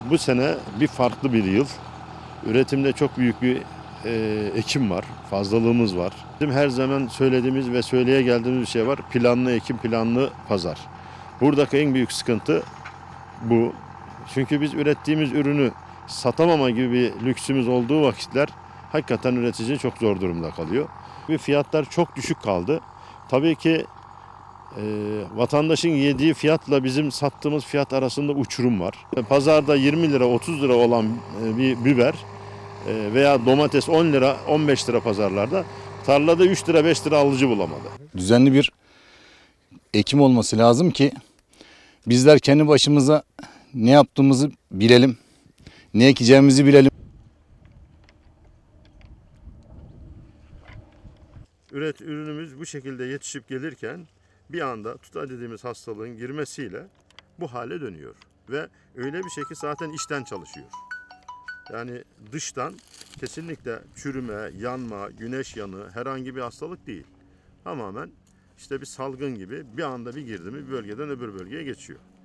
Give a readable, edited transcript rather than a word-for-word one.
Bu sene bir farklı bir yıl. Üretimde çok büyük bir ekim var, fazlalığımız var. Bizim her zaman söylediğimiz ve söyleye geldiğimiz bir şey var. Planlı ekim, planlı pazar. Buradaki en büyük sıkıntı bu. Çünkü biz ürettiğimiz ürünü satamama gibi bir lüksümüz olduğu vakitler hakikaten üretici çok zor durumda kalıyor. Ve fiyatlar çok düşük kaldı. Tabii ki vatandaşın yediği fiyatla bizim sattığımız fiyat arasında uçurum var. Pazarda 20 lira 30 lira olan bir biber veya domates 10 lira 15 lira pazarlarda tarlada 3 lira 5 lira alıcı bulamadı. Düzenli bir ekim olması lazım ki bizler kendi başımıza ne yaptığımızı bilelim, ne ekeceğimizi bilelim. Ürünümüz bu şekilde yetişip gelirken bir anda tuta dediğimiz hastalığın girmesiyle bu hale dönüyor. Ve öyle bir şey ki zaten içten çalışıyor. Yani dıştan kesinlikle çürüme, yanma, güneş yanığı herhangi bir hastalık değil. Tamamen işte bir salgın gibi bir anda bir girdi mi bir bölgeden öbür bölgeye geçiyor.